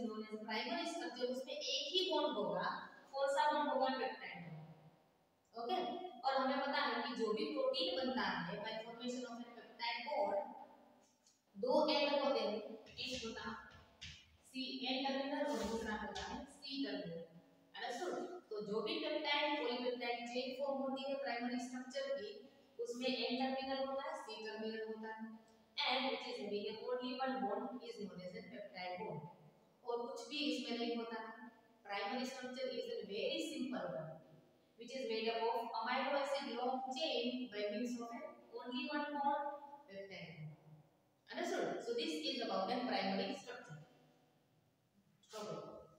Known as primary structure, उसमें एक ही bond होगा, कौन सा बॉन्ड होगा, पेप्टाइड बॉन्ड। ओके, और हमें पता है कि जो भी प्रोटीन बनता है by formation of a peptide bond, दो एंड होते हैं, एक होता सी एन टर्मिनल और दूसरा होता है सी टर्मिनल, अंडरस्टूड। तो जो भी पेप्टाइड पॉलीपेप्टाइड चेन फॉर्म होती है प्राइमरी स्ट्रक्चर की, उसमें एन टर्मिनल होता है, सी टर्मिनल होता है, and which is having only one bond is known as a peptide bond. और कुछ भी इसमें नहीं होता है। Primary structure is a very simple one which is made up of amino acid long chain by means of only one bond, peptide bond. Understood? So this is about the primary structure. Okay.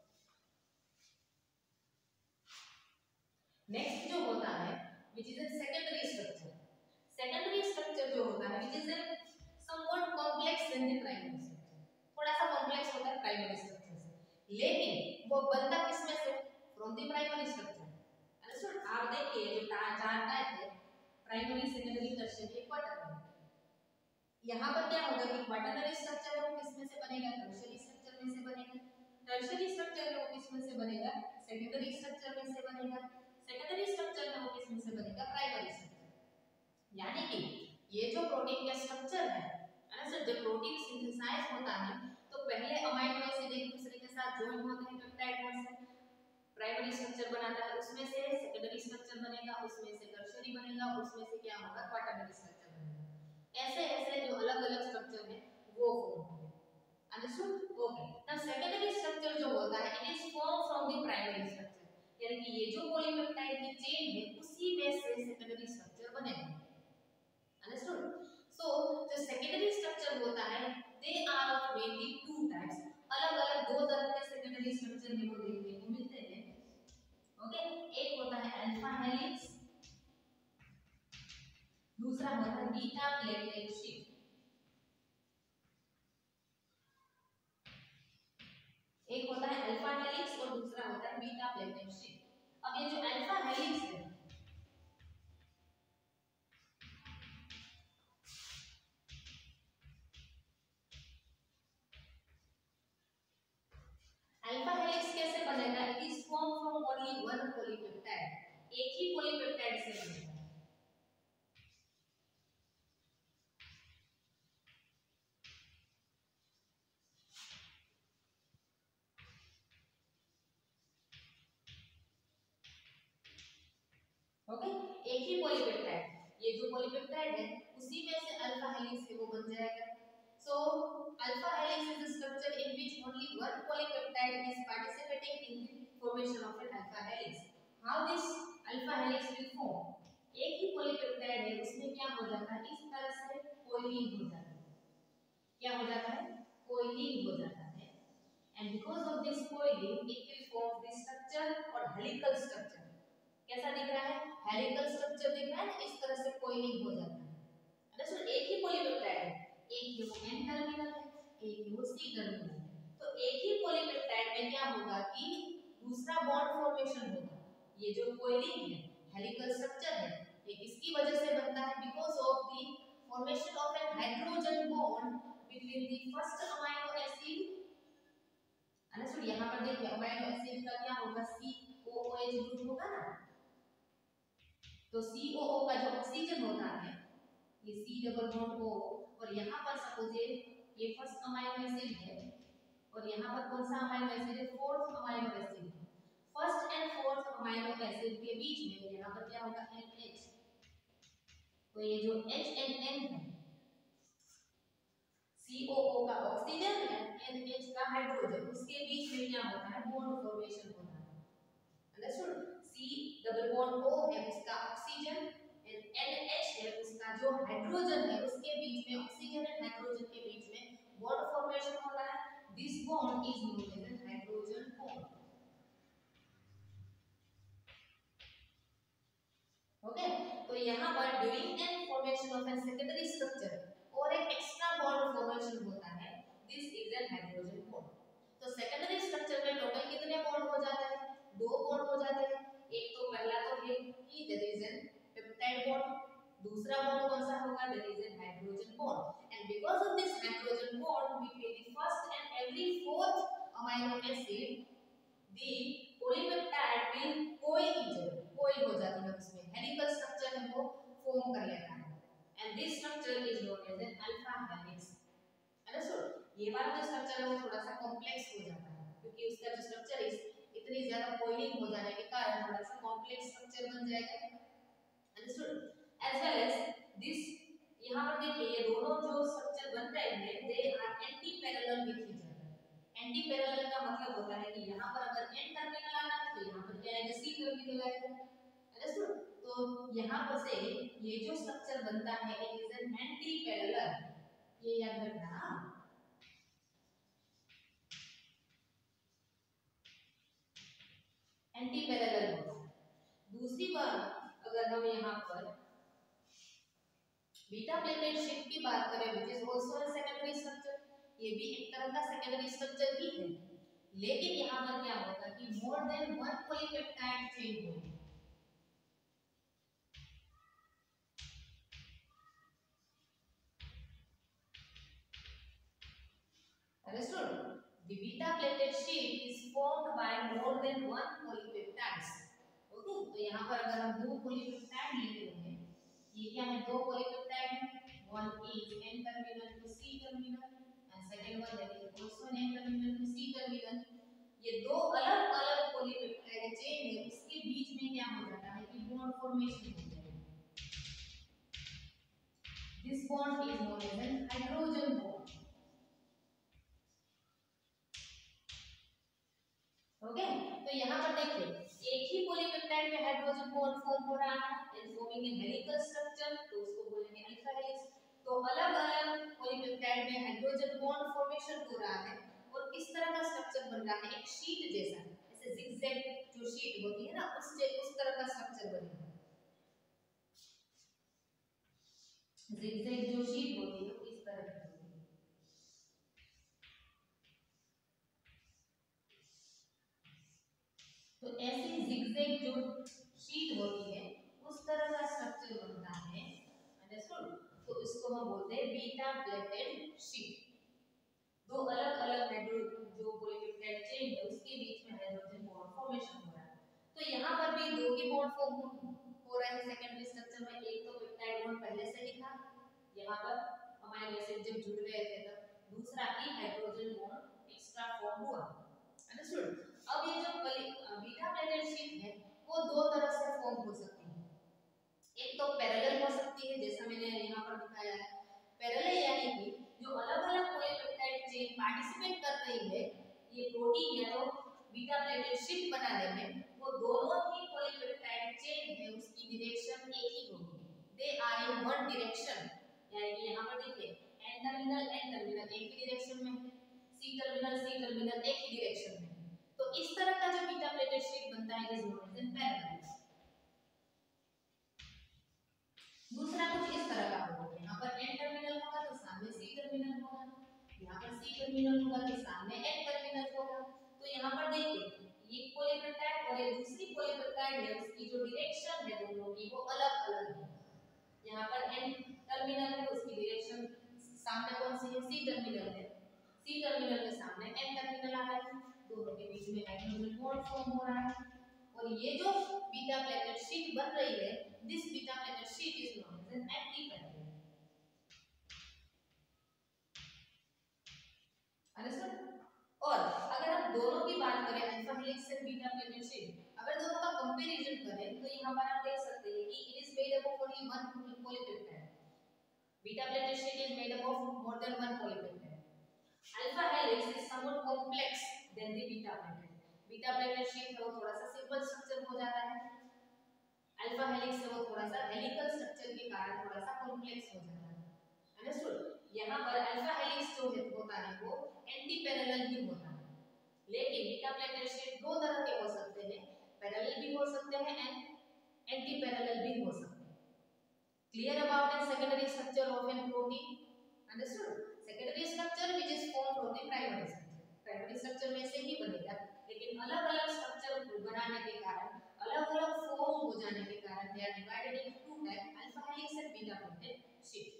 Next जो होता है which is a secondary structure. Secondary structure जो होता है which is a somewhat complex than the primary structure, थोड़ा सा complex होता है प्राइमरी स्ट्रक्चर से, लेकिन वो बनता किसमें से, from the primary structure. Understood. आप देखिए जो चार टाइप है, प्राइमरी, सेकेंडरी, टर्शियरी, क्वाटरनरी। यहाँ पर क्या होगा कि क्वाटरनरी स्ट्रक्चर है वो किसमें से बनेगा, टर्शियरी स्ट्रक्चर में से बनेगा, टर्शियरी स्ट्रक्चर है वो किसमें से बनेगा, सेकेंडरी स्ट्रक्चर में से बनेगा, सेकेंडरी स्ट्रक्चर है वो किसमें से बनेगा, प्राइमरी स्ट्रक्चर। यानी कि ये जो प्रोटीन का स्ट्रक्चर है, सर जब प्रोटीन सिंथेसाइज होता है तो पहले अमीनो एसिड एक दूसरे के साथ ज्वाइन होते हैं पेप्टाइड बॉन्ड से, प्राइमरी स्ट्रक्चर बनाता है, उसमें से सेकेंडरी स्ट्रक्चर बनेगा, उसमें से टर्शियरी बनेगा, उसमें से क्या होगा, क्वाटरनरी स्ट्रक्चर बनेगा। ऐसे ऐसे जो अलग-अलग स्ट्रक्चर है वो फॉर्म होंगे। Understood? Okay. Now secondary structure जो होता है it is form from the primary structure, यानी कि ये जो पॉलीपेप्टाइड की चेन है उसी में से सेकेंडरी स्ट्रक्चर बनेगा। अंडरस्टूड? So जो सेकेंडरी स्ट्रक्चर होता है they are of mainly two types, अलग-अलग दो तरह के सेकेंडरी स्ट्रक्चर में वो देखने को मिलते हैं। ओके, एक होता है अल्फा हेलिक्स, दूसरा होता है बीटा प्लेटेड शीट। एक होता है अल्फा हेलिक्स और दूसरा होता है बीटा प्लेटेड शीट। अब ये जो अल्फा हेलिक्स है, अल्फा हेलिक्स कैसे बनेगा, it is form from only one polypeptide, एक ही पॉलीपेप्टाइड से बनेगा। ओके, एक ही पॉलीपेप्टाइड, ये जो पॉलीपेप्टाइड है उसी में से अल्फा हेलिक्स है वो बन जाएगा। So alpha helix is a structure in which only one polypeptide is participating in the formation of an alpha helix. How this alpha helix will form, एक ही पॉलीपेप्टाइड है उसमें क्या हो जाता है, इस तरह से कोइलिंग हो जाता है। क्या हो जाता है, कोइलिंग हो जाता है, and because of this coiling it will form the structure और हेलिकल स्ट्रक्चर। कैसा दिख रहा है, हेलिकल स्ट्रक्चर दिख रहा है, इस तरह से कोइलिंग हो जाता है। अच्छा, एक ही पॉलीपेप्टाइड है, एक है वो एन टर्मिनल है, एक है वो सी टर्मिनल है, तो एक ही पॉलीपेप्टाइड में क्या होगा कि दूसरा बॉन्ड फॉर्मेशन होगा। ये जो कोइलिंग है, हेलिकल स्ट्रक्चर है, ये किसकी वजह से बनता है, because of the formation of an hydrogen bond between the first amino acid. Understood? यहां पर देखिए अमीनो एसिड का क्या होगा, COOH ग्रुप होगा ना, तो COO का जो ऑक्सीजन होता है ये C डबल बॉन्ड O, और यहाँ पर सपोज ये फर्स्ट अमीनो एसिड है और यहाँ पर कौन सा अमीनो एसिड है, फोर्थ अमीनो एसिड है। First and fourth amino acid के बीच में यहाँ पर क्या होगा, NH, तो ये जो H एंड N है, COO का ऑक्सीजन एंड NH का हाइड्रोजन, उसके बीच में क्या होता है, बॉन्ड फॉर्मेशन होता है। Understood? C double bond O है उसका ऑक्सीजन एंड NH है उसका जो हाइड्रोजन है, उसके बीच में ऑक्सीजन एंड हाइड्रोजन के बीच में बॉन्ड फॉर्मेशन होता है। This bond is known as hydrogen bond. Okay, तो यहाँ पर during an formation of an secondary structure और एक एक्स्ट्रा बॉन्ड फॉर्मेशन होता है, this is an hydrogen bond. तो सेकेंडरी स्ट्रक्चर में टोटल कितने बॉन्ड हो जाते हैं, दो बॉन्ड हो जाते हैं। एक तो पहला तो है कि that is an peptide bond, दूसरा बॉन्ड कौन सा होगा, that is an hydrogen bond, and because of this hydrogen bond between the first and every fourth amino acid, the polypeptide will कोई हो जाती है उसमें हेलिकल स्ट्रक्चर है वो फॉर्म कर लेता है and this structure is known as an alpha helix. Understood? ये वाला जो स्ट्रक्चर है वो थोड़ा सा कॉम्प्लेक्स हो जाता है क्योंकि उसका जो स्ट्रक्चर इतनी ज्यादा कॉइलिंग हो जाने के कारण थोड़ा सा कॉम्प्लेक्स स्ट्रक्चर बन जाएगा. Understood? as well as this यहाँ पर देखिए ये दोनों जो स्ट्रक्चर बन रहे हैं they are anti parallel with each other. Anti parallel का मतलब होता है कि यहाँ पर अगर एन टर्मिनल आना है तो यहाँ पर क्या आएगा सी टर्मिनल आएगा. अंडरस्टूड? तो यहाँ पर से ये जो स्ट्रक्चर बनता है it is an anti parallel. ये याद रखना. एंटी पैरेलल होता है. दूसरी बात अगर हम यहाँ पर बीटा प्लेटेड शीट की बात करें which is also a secondary structure. ये भी एक तरह का सेकेंडरी स्ट्रक्चर ही है लेकिन यहाँ पर क्या होगा कि more than one polypeptide chain होगी. Understood? The beta plated sheet is formed by more than one polypeptides. Okay? तो यहाँ पर अगर हम दो polypeptide लेते हैं, ये क्या है दो polypeptide हैं. One is N terminal to C terminal and second one that is also an N terminal to C terminal. ये दो अलग अलग polypeptide चेन है उसके बीच में क्या हो जाता है कि bond formation हो जाएगा. This bond is known as an hydrogen bond. Okay तो यहाँ पर देखिए एक ही पॉलीपेप्टाइड में हाइड्रोजन बॉन्ड फॉर्म हो रहा है and forming a helical structure तो उसको बोलेंगे अल्फा हेलिक्स. तो अलग अलग पॉलीपेप्टाइड में हाइड्रोजन बॉन्ड फॉर्मेशन हो रहा है और किस तरह का स्ट्रक्चर बन रहा है एक शीट जैसा ऐसे जिगजैग जो शीट होती है ना उस तरह का स्ट्रक्चर बनेगा. जिगजैग जो शीट होती है इस तरह की. तो ऐसी जिगजैग जो शीट होती है उस तरह का स्ट्रक्चर बनता है. अंडरस्टूड? तो इसको हम बोलते हैं बीटा प्लेटेड शीट. दो अलग अलग जो पॉलीपेप्टाइड चेन है उसके बीच में हाइड्रोजन बॉन्ड फॉर्मेशन हो रहा है. तो यहाँ पर भी दो ही बॉन्ड फॉर्म हो रहा है सेकेंडरी स्ट्रक्चर में. एक तो पेप्टाइड बॉन्ड पहले से ही था यहाँ पर अमाइनो एसिड जब जुड़ रहे थे तब. दूसरा ही हाइड्रोजन बॉन्ड एक्स्ट्रा फॉर्म हुआ. अंडरस्टूड? अब ये जो बीटा प्लेटेड शीट है वो दो तरह से फॉर्म हो सकती है. एक तो पैरेलल हो सकती है जैसा मैंने यहाँ पर दिखाया है. पैरेलल यानी कि जो अलग अलग पॉलीपेप्टाइड चेन पार्टिसिपेट कर रही है ये प्रोटीन या तो बीटा प्लेटेड शीट बनाने में वो दोनों ही पॉलीपेप्टाइड चेन है उसकी डायरेक्शन एक ही होगी. They are in one direction. यानी कि यहाँ पर देखिए एन टर्मिनल एक ही डायरेक्शन में है. सी टर्मिनल एक ही डायरेक्शन में. तो इस तरह का जो बीटा प्लेटेड शीट बनता है इज नोन एज पैरेलल. दूसरा कुछ इस तरह का होगा. यहाँ पर एन टर्मिनल होगा तो सामने सी टर्मिनल होगा. यहाँ पर सी टर्मिनल होगा तो सामने एन टर्मिनल होगा. तो यहाँ पर देखिए ये पॉलीपेप्टाइड और ये दूसरी पॉलीपेप्टाइड है उसकी जो डायरेक्शन है दोनों की वो अलग अलग है. यहाँ पर एन टर्मिनल है उसकी डायरेक्शन सामने कौन सी है सी टर्मिनल है. सी टर्मिनल के सामने एन टर्मिनल आ रहा है. दोनों के बीच में हाइड्रोजन बॉन्ड फॉर्म हो रहा है. और ये जो बीटा प्लेटेड शीट बन रही है this beta pleated sheet is known as an anti parallel. Understood? और अगर हम दोनों की बात करें अल्फा हेलिक्स और बीटा प्लेटेड शीट अगर दोनों का कंपैरिजन करें तो यहाँ पर आप देख सकते हैं कि it is made up of only one polypeptide. Beta pleated sheet is made up of more than one polypeptide. Alpha helix is somewhat complex than the beta pleated. Beta pleated sheet है वो थोड़ा सा simple structure हो जाता है. Alpha helix है वो थोड़ा सा हेलिकल स्ट्रक्चर के कारण थोड़ा सा कॉम्प्लेक्स हो जाता है. अंडरस्टूड? यहाँ पर अल्फा हेलिक्स जो होता है वो एंटी पैरेलल ही होता है. लेकिन बीटा प्लेटेड शीट दो तरह के हो सकते हैं. पैरेलल भी हो सकते हैं एंड एंटी पैरेलल भी हो सकते हैं. Clear about the secondary structure of an protein? Understood? Secondary structure which is formed from the primary structure. Primary structure में से ही बनेगा लेकिन अलग अलग स्ट्रक्चर बनाने के कारण अलग अलग फॉर्म हो जाने के कारण they are divided into two type alpha helix and beta pleated sheet.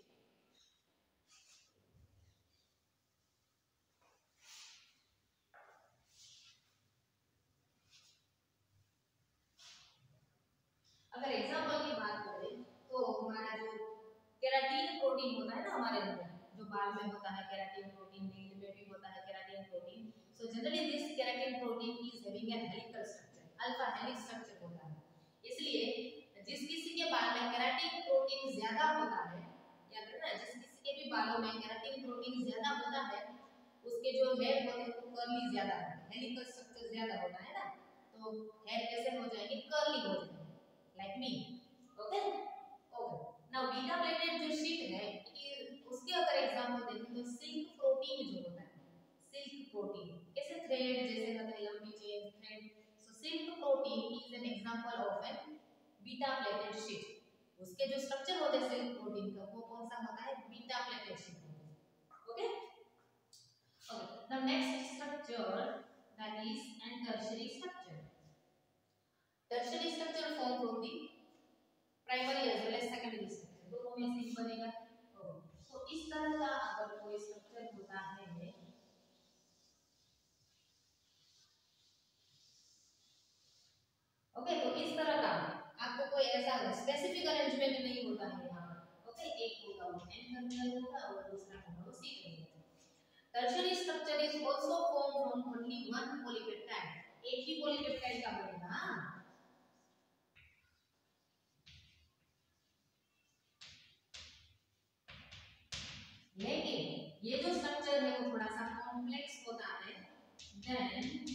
हमारे अंदर जो बाल में होता है केराटिन प्रोटीन, नील में भी होता है keratin protein. So generally this keratin protein is having a helical structure, alpha helix structure होता है. इसलिए जिस किसी के बाल में केराटिन प्रोटीन ज्यादा होता है, याद रखना जिस किसी के भी बालों में केराटिन प्रोटीन ज्यादा होता है उसके जो हेयर होते हैं वो कर्ली ज्यादा होता है, हेलिकल स्ट्रक्चर ज्यादा होता है ना. तो हेयर कैसे हो जाएंगे, कर्ली हो जाएंगे, like me. Okay okay. Now beta pleated जो शीट है उसके अगर एग्जांपल देखें तो सिल्क प्रोटीन जो होता है, सिल्क प्रोटीन कैसे थ्रेड जैसे होता है, लंबी chain thread. So silk protein is an example of an beta pleated sheet. उसके जो स्ट्रक्चर होते हैं सिल्क प्रोटीन का वो कौन सा होता है, beta pleated sheet. Okay okay. Now next structure that is an tertiary structure. Tertiary structure form from the primary as well as secondary structure, दोनों में से ही बनेगा. तो इस तरह का अगर कोई स्ट्रक्चर होता है, ओके, तो इस तरह का आपको कोई ऐसा स्पेसिफिक अरेंजमेंट नहीं होता है यहाँ पर. ओके, एक होगा वो एन टर्मिनल होगा और दूसरा होगा वो C terminal. Tertiary structure is also form from only one polypeptide. एक ही पॉलीपेप्टाइड का बनेगा. लेकिन ये जो स्ट्रक्चर है वो थोड़ा सा कॉम्प्लेक्स होता है than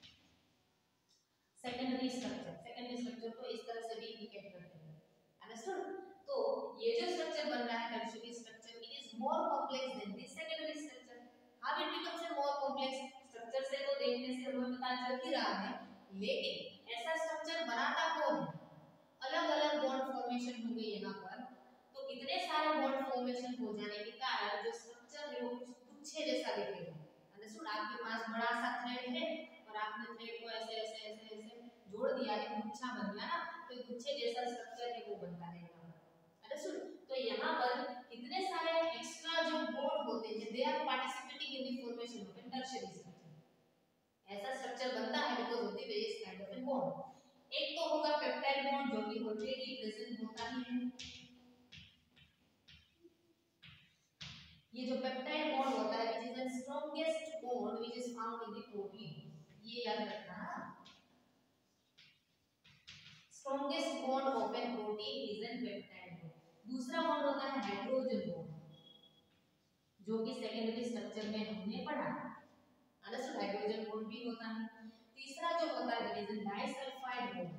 secondary structure. Secondary structure को इस तरह से भी इंडिकेट करते हैं. अंडरस्टूड. तो ये जो स्ट्रक्चर बन रहा है tertiary structure, it is more complex than this secondary structure. How it becomes a more complex, structure से तो देखने से हमें पता चल ही रहा है, लेकिन ऐसा स्ट्रक्चर बनाता कौन है, अलग अलग बॉन्ड फॉर्मेशन होंगे यहाँ पर. तो इतने सारे बॉन्ड फॉर्मेशन हो जाने के कारण जो स्ट्रक्चर है वो कुछ गुच्छे जैसा दिखेगा. अंडरस्टूड. आपके पास बड़ा सा थ्रेड है और आपने थ्रेड को ऐसे ऐसे ऐसे ऐसे जोड़ दिया, एक गुच्छा बन गया ना, तो गुच्छे जैसा स्ट्रक्चर है वो बनता है यहाँ पर. अंडरस्टूड. तो यहाँ पर कितने सारे एक्स्ट्रा जो बॉन्ड होते हैं they are participating in the formation of an tertiary structure. ऐसा स्ट्रक्चर बनता है because of the various kind of an bond. एक तो होगा पेप्टाइड बॉन्ड जो कि ऑलरेडी प्रेजेंट होता ही है. ये जो पेप्टाइड बॉन्ड होता है which is the strongest bond which is found in the protein. ये याद रखना, strongest bond of an protein is an peptide bond. दूसरा बॉन्ड होता है हाइड्रोजन बॉन्ड जो कि सेकेंडरी स्ट्रक्चर में हमने पढ़ा. अंडरस्टूड. हाइड्रोजन बॉन्ड भी होता है. तीसरा जो होता है that is disulphide bond.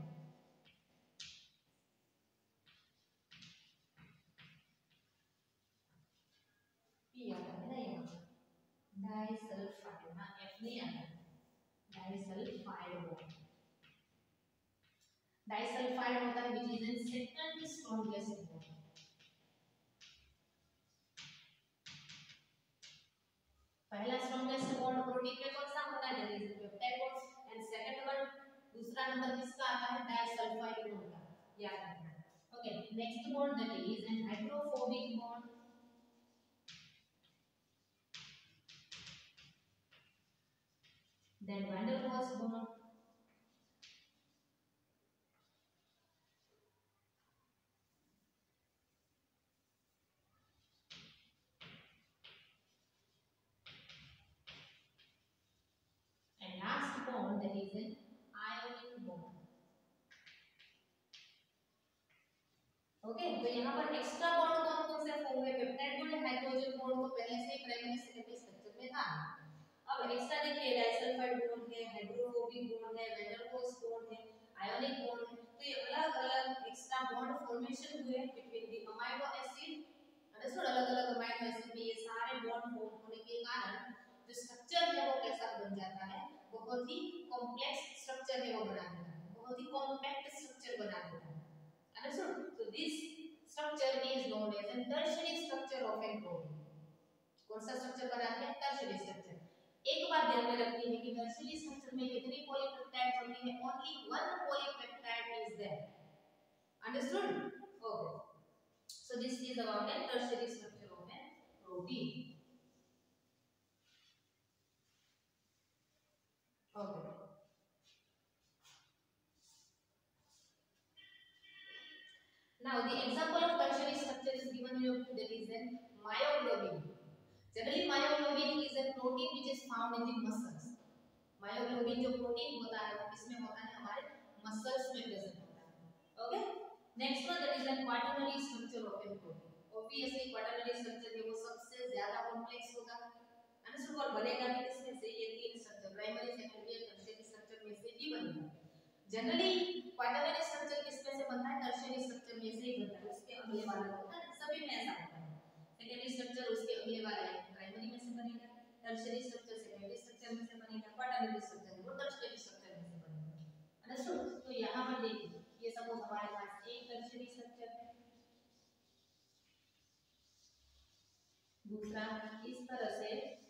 P आता है ना यहाँ, डाइसल्फाइड, ना एफ नहीं आता, डाइसल्फाइड बॉन्ड. डाइसल्फाइड होता है which is in second strongest bond. पहला स्ट्रॉन्गेस्ट बॉन्ड प्रोटीन में कौन सा होता है, that is peptide bond. And second one, दूसरा नंबर किसका आता है, डाइसल्फाइड बॉन्ड का. याद रखना. Okay. Next bond that is an hydrophobic bond. then van der Waals bond. And last bond that is an ionic bond. Okay. तो यहाँ पर एक्स्ट्रा बॉन्ड कौन कौन से फॉर्म हुए, पेप्टाइड बॉन्ड, हाइड्रोजन बॉन्ड तो पहले से ही प्राइमरी सेकेंडरी स्ट्रक्चर में था. अब एक्स्ट्रा देखिए डाइसल्फाइड बॉन्ड है, हाइड्रोफोबिक बॉन्ड है, वैन डेर वाल्स बॉन्ड है, आयोनिक बॉन्ड है. तो ये अलग-अलग एक्स्ट्रा बॉन्ड फॉर्मेशन हुए between the amino acid. Understood. अलग-अलग अमीनो एसिड में ये सारे बॉन्ड फॉर्म होने के कारण जो स्ट्रक्चर है वो कैसा बन जाता है, बहुत ही कॉम्प्लेक्स स्ट्रक्चर है वो बना देता है, बहुत ही कॉम्पैक्ट स्ट्रक्चर बना देता है. Understood? So this structure is known as a tertiary structure of an protein. कौन सा स्ट्रक्चर बना दिया, टर्शियरी स्ट्रक्चर. एक बात ध्यान में रखनी है कि टर्शियरी स्ट्रक्चर में कितनी पॉलीपेप्टाइड होती है, only one polypeptide is there. Understood. Okay. So this is about the tertiary structure of a protein. Okay. Now the example of tertiary structure is given in your book, that is an myoglobin. Generally myoglobin is a protein which is found in the muscles. Myoglobin जो protein होता है वो किसमें होता है, हमारे muscles में present होता है। Okay, next one that is an quaternary structure of an protein. Obviously quaternary structure है वो सबसे ज्यादा कॉम्प्लेक्स होगा, अंडरस्टूड, और बनेगा भी किसमें से, ये तीन स्ट्रक्चर प्राइमरी सेकेंडरी और टर्शियरी स्ट्रक्चर में से ही बनेगा। जनरली क्वाटरनरी स्ट्रक्चर किसमें से बनता है, टर्शियरी स्ट्रक्चर में से ही बनता है, उसके अगले वाला होता है, सभी में ऐसा होता है। सेकेंडरी स्ट्रक्चर उसके अगले वाला है प्राइमरी में से बनेगा, टर्शियरी स्ट्रक्चर सेकेंडरी स्ट्रक्चर में से बनेगा, क्वाटरनरी स्ट्रक्चर वो टर्शियरी स्ट्रक्चर में से बनेगा, अंडरस्टूड। तो यहां पर देखिए ये सपोज हमारे पास एक टर्शियरी स्ट्रक्चर है, दूसरा इस तरह से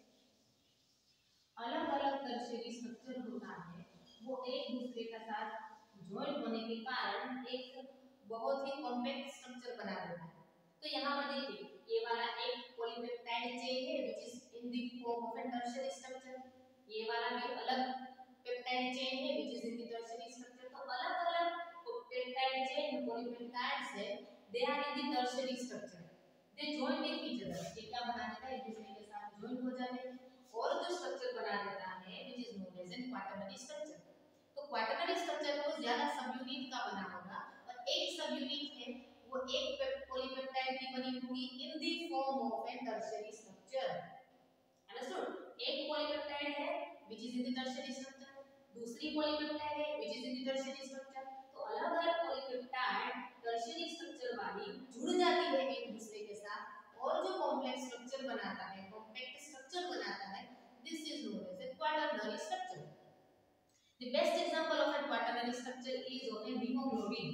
अलग-अलग टर्शियरी स्ट्रक्चर होता है, वो एक दूसरे के साथ ज्वाइन होने के कारण एक बहुत ही कॉम्पैक्ट स्ट्रक्चर बना देता है। तो यहाँ पर देखिए ये वाला एक पॉलीपेप्टाइड चेन है which is in the form of a tertiary structure, ये वाला भी अलग पेप्टाइड चेन है which is in the tertiary structure. तो अलग-अलग पेप्टाइड चेन पॉलीपेप्टाइड्स है, they are in the tertiary structure, they join with each other, ये क्या बना देता है, एक दूसरे के साथ जॉइन हो जाते हैं और जो स्ट्रक्चर बना देता है which is known as an quaternary structure. तो क्वाटरनरी स्ट्रक्चर को ज्यादा सब यूनिट का बना होगा और एक सब यूनिट है वो एक पॉलीपेप्टाइड की बनी होगी in the form of a tertiary structure, understood. एक पॉलीपेप्टाइड है which is in the tertiary structure, दूसरी पॉलीपेप्टाइड है which is in the tertiary structure. तो अलग-अलग पॉलीपेप्टाइड टर्शियरी स्ट्रक्चर वाली जुड़ जाती है एक दूसरे के साथ और जो कॉम्प्लेक्स स्ट्रक्चर बनाता है, कॉम्पैक्ट स्ट्रक्चर बनाता है, this is known as a quaternary structure. The best example of a quaternary structure is of a hemoglobin.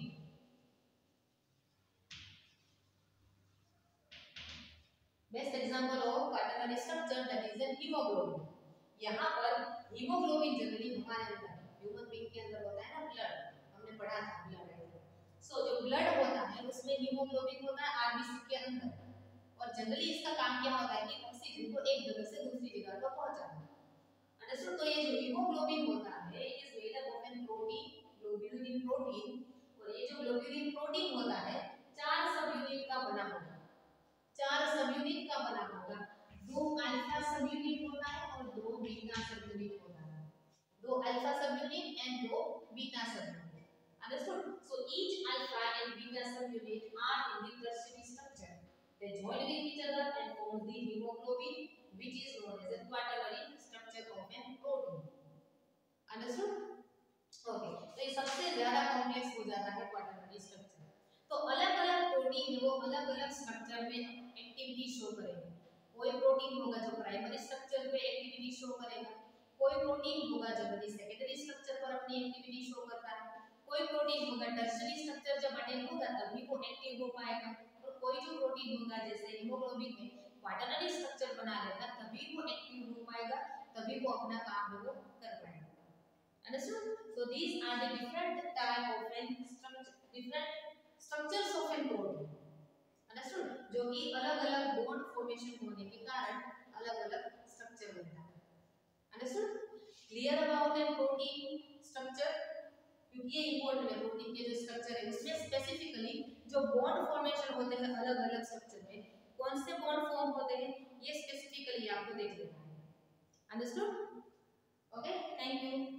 Best example of quaternary structure that is a hemoglobin. यहाँ पर hemoglobin generally हमारे अंदर human being के अंदर होता है ना blood, हमने पढ़ा था ब्लड। सो जो ब्लड होता है उसमें हीमोग्लोबिन होता है आरबीसी के अंदर, और जनरली इसका काम क्या होता है कि ऑक्सीजन को एक जगह से दूसरी जगह पर पहुंचाना, अंडरस्टूड। तो ये जो हीमोग्लोबिन होता है it is made up of an protein, globulin protein, और ये जो ग्लोब्यूलिन प्रोटीन होता है चार सब यूनिट का बना होगा, चार सब यूनिट का बना होगा, दो अल्फा सब यूनिट होता है और दो बीटा सब यूनिट होता है, दो अल्फा सब यूनिट एंड दो beta subunit, understood. So each alpha and beta subunit are in the tertiary structure, they join with each other and form the hemoglobin which is known as a quaternary structure of a protein, understood, okay। तो ये सबसे ज्यादा complex हो जाता है quaternary structure. तो अलग-अलग protein वो अलग-अलग स्ट्रक्चर में एक्टिविटी शो करेंगे, कोई प्रोटीन होगा जो प्राइमरी स्ट्रक्चर पे एक्टिविटी शो करेगा, कोई प्रोटीन होगा जो सेकेंडरी स्ट्रक्चर पर अपनी एक्टिविटी शो करता है, कोई प्रोटीन होगा टर्शियरी स्ट्रक्चर जब अटेन होगा तभी वो एक्टिव हो पाएगा, और कोई जो प्रोटीन होगा जैसे हीमोग्लोबिन है क्वाटरनरी स्ट्रक्चर बना लेगा तभी वो एक्टिव हो पाएगा, तभी वो अपना काम वो कर पाएगा, understood. So these are the different type of an structure, different structures of an protein, understood, जो कि अलग-अलग बॉन्ड फॉर्मेशन होने के कारण अलग-अलग स्ट्रक्चर बनता है, understood. Clear about an protein structure, क्योंकि ये इंपॉर्टेंट है, प्रोटीन के जो स्ट्रक्चर है उसमें स्पेसिफिकली जो बॉन्ड फॉर्मेशन होते हैं अलग-अलग स्ट्रक्चर में कौन से बॉन्ड फॉर्म होते हैं ये स्पेसिफिकली आपको देख लेना है, अंडरस्टूड, ओके, थैंक यू।